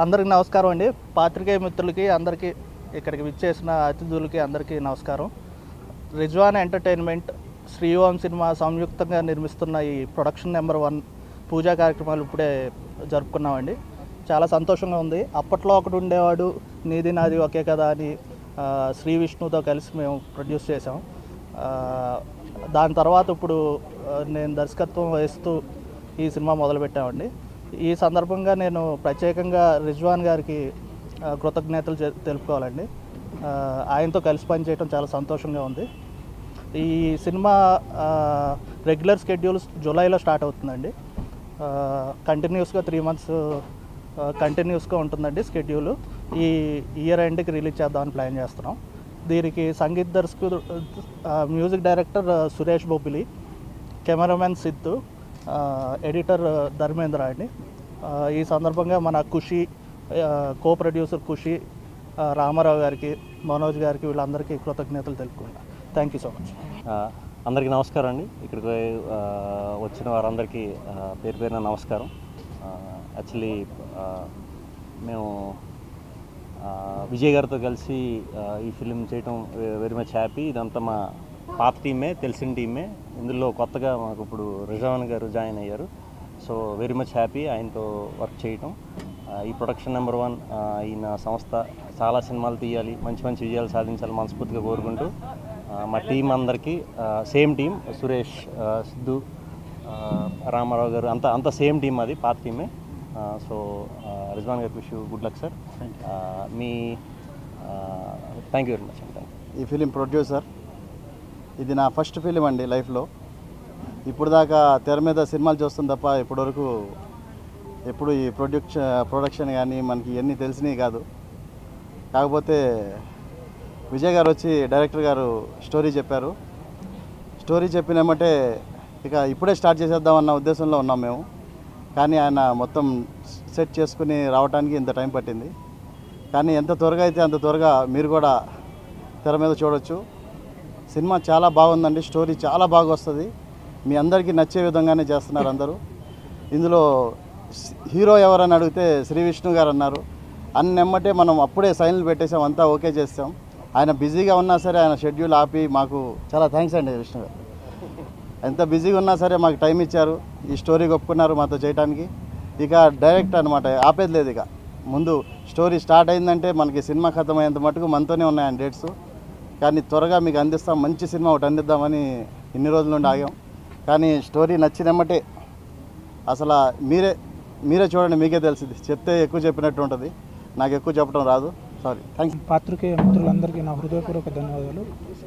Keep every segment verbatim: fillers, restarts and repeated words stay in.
అందరికీ నమస్కారం అండి. పాత్రికేయ మిత్రులకి అందరికీ ఇక్కడికి విచ్చేసిన అతిథులకి అందరికీ నమస్కారం. రిజ్వాన్ ఎంటర్టైన్మెంట్ శ్రీఓం సినిమా సంయుక్తంగా నిర్మిస్తున్న ఈ ప్రొడక్షన్ నెంబర్ వన్ పూజా కార్యక్రమాలు ఇప్పుడే జరుపుకున్నామండి. చాలా సంతోషంగా ఉంది. అప్పట్లో ఒకటి ఉండేవాడు నీది నాది ఒకే కదా అని శ్రీ విష్ణుతో కలిసి మేము ప్రొడ్యూస్ చేసాం. దాని తర్వాత ఇప్పుడు నేను దర్శకత్వం వహిస్తూ ఈ సినిమా మొదలుపెట్టామండి. ఈ సందర్భంగా నేను ప్రత్యేకంగా రిజ్వాన్ గారికి కృతజ్ఞతలు తెలుపుకోవాలండి. ఆయనతో కలిసి పనిచేయడం చాలా సంతోషంగా ఉంది. ఈ సినిమా రెగ్యులర్ షెడ్యూల్ జూలైలో స్టార్ట్ అవుతుందండి. కంటిన్యూస్గా త్రీ మంత్స్ కంటిన్యూస్గా ఉంటుందండి షెడ్యూల్. ఈ ఇయర్ ఎండ్కి రిలీజ్ చేద్దామని ప్లాన్ చేస్తున్నాం. దీనికి సంగీత దర్శకుడు music director Suresh Bobbili, cameraman Siddhu, editor Dharmendra అండి. ఈ సందర్భంగా మన ఖుషి కో ప్రొడ్యూసర్ ఖుషి, రామారావు గారికి, మనోజ్ గారికి వీళ్ళందరికీ కృతజ్ఞతలు తెలుపుకుంటాను. Thank you so much. అందరికీ నమస్కారం అండి. ఇక్కడికి వచ్చిన వారందరికీ పేరు పేరున నమస్కారం. యాక్చువల్లీ మేము విజయ్ గారితో కలిసి ఈ ఫిలిం చేయటం వెరీ మచ్ హ్యాపీ. ఇదంతా మా పాత టీమే, తెలిసిన టీమే. ఇందులో కొత్తగా మాకు ఇప్పుడు రిజ్వాన్ గారు జాయిన్ అయ్యారు. సో వెరీ మచ్ హ్యాపీ ఆయనతో వర్క్ చేయటం. ఈ ప్రొడక్షన్ నెంబర్ వన్ ఈయన సంస్థ చాలా సినిమాలు తీయాలి, మంచి మంచి విజయాలు సాధించాలి మనస్ఫూర్తిగా కోరుకుంటూ మా టీం అందరికీ సేమ్ టీం, సురేష్, సిద్ధు, రామారావు గారు అంతా అంతా సేమ్ టీం, అది పాత టీమే. సో రిజ్వాన్ గారికి wish you good luck sir. మీ థ్యాంక్ యూ వెరీ మచ్. ఈ ఫిలిం ప్రొడ్యూసర్, ఇది నా ఫస్ట్ ఫిలిం అండి లైఫ్లో. ఇప్పుడు దాకా తెర మీద సినిమాలు చూస్తాం తప్ప ఇప్పటివరకు ఎప్పుడు ఈ ప్రొడ్యూక్షన్ ప్రొడక్షన్ కానీ మనకి ఇవన్నీ తెలిసినవి కాదు. కాకపోతే విజయ్ గారు వచ్చి డైరెక్టర్ గారు స్టోరీ చెప్పారు. స్టోరీ చెప్పినామంటే ఇక ఇప్పుడే స్టార్ట్ చేసేద్దామన్న ఉద్దేశంలో ఉన్నాం మేము. కానీ ఆయన మొత్తం సెట్ చేసుకుని రావడానికి ఇంత టైం పట్టింది. కానీ ఎంత త్వరగా అయితే అంత త్వరగా మీరు కూడా తెర మీద చూడవచ్చు. సినిమా చాలా బాగుందండి. స్టోరీ చాలా బాగా వస్తుంది. మీ అందరికీ నచ్చే విధంగానే చేస్తున్నారు అందరూ. ఇందులో హీరో ఎవరని అడిగితే శ్రీ విష్ణు గారు అన్నారు. అన్నెమ్మటే మనం అప్పుడే సైన్లు పెట్టేసాం, అంతా ఓకే చేస్తాం. ఆయన బిజీగా ఉన్నా సరే ఆయన షెడ్యూల్ ఆపి మాకు చాలా థ్యాంక్స్ అండి విష్ణు గారు. ఎంత బిజీగా ఉన్నా సరే మాకు టైం ఇచ్చారు, ఈ స్టోరీ ఒప్పుకున్నారు మాతో చేయడానికి. ఇక డైరెక్ట్ అనమాట, ఆపేది లేదు. ఇక ముందు స్టోరీ స్టార్ట్ అయిందంటే మనకి సినిమా ఖతమయ్యేంత మటుకు మనతోనే ఉన్నాయని డేట్స్. కానీ త్వరగా మీకు అందిస్తాం, మంచి సినిమా ఒకటి అందిద్దామని ఇన్ని రోజుల నుండి ఆగాం. కానీ స్టోరీ నచ్చినమ్మటే అసలు మీరే మీరే చూడండి, మీకే తెలిసింది. చెప్తే ఎక్కువ చెప్పినట్టు ఉంటుంది, నాకు ఎక్కువ చెప్పడం రాదు, సారీ. థ్యాంక్స్. పాత్రికేయ మిత్రులందరికీ నా హృదయపూర్వక ధన్యవాదాలు.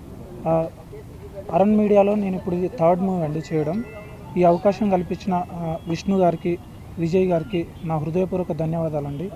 అరుణ్ మీడియాలో నేను ఇప్పుడు ఇది థర్డ్ మూవీ అండి చేయడం. ఈ అవకాశం కల్పించిన విష్ణు గారికి, విజయ్ గారికి నా హృదయపూర్వక ధన్యవాదాలండి.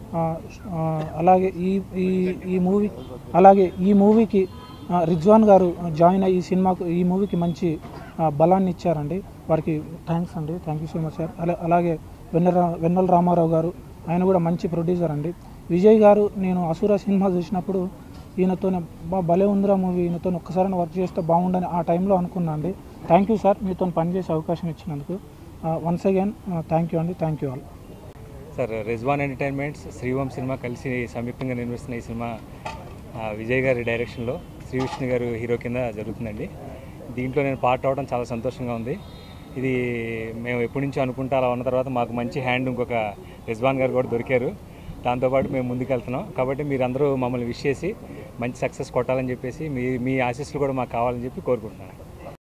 అలాగే ఈ ఈ ఈ మూవీ అలాగే ఈ మూవీకి రిజ్వాన్ గారు జాయిన్ అయ్యి ఈ సినిమాకు ఈ మూవీకి మంచి బలాన్ని ఇచ్చారండి. వారికి థ్యాంక్స్ అండి. Thank you so much sir. అలా అలాగే వెన్నెల వెన్నెల రామారావు గారు, ఆయన కూడా మంచి ప్రొడ్యూసర్ అండి. విజయ్ గారు, నేను అసుర సినిమా చూసినప్పుడు ఈయనతోనే బా భలే ఉందిరా మూవీ, ఈయనతో ఒక్కసారి వర్క్ చేస్తే బాగుండని ఆ టైంలో అనుకున్నా అండి. థ్యాంక్ యూ సార్, మీతో పనిచేసే అవకాశం ఇచ్చినందుకు. వన్స్ అగైన్ థ్యాంక్ యూ అండి. Thank you all. Sir, Rizwan entertainments Sri Om cinema కలిసి సంయుక్తంగా నిర్మిస్తున్న ఈ సినిమా విజయ్ గారి డైరెక్షన్లో శ్రీ విష్ణు గారు హీరో కింద జరుగుతుందండి. దీంట్లో నేను పార్ట్ అవడం చాలా సంతోషంగా ఉంది. ఇది మేము ఎప్పటి నుంచో అనుకుంటా అలా ఉన్న తర్వాత మాకు మంచి హ్యాండ్ ఇంకొక రిజ్వాన్ గారు కూడా దొరికారు. దాంతోపాటు మేము ముందుకు వెళ్తున్నాం. కాబట్టి మీరందరూ మమ్మల్ని విష్ చేసి మంచి సక్సెస్ కొట్టాలని చెప్పేసి మీ మీ ఆశీస్సులు కూడా మాకు కావాలని చెప్పి కోరుకుంటున్నాను.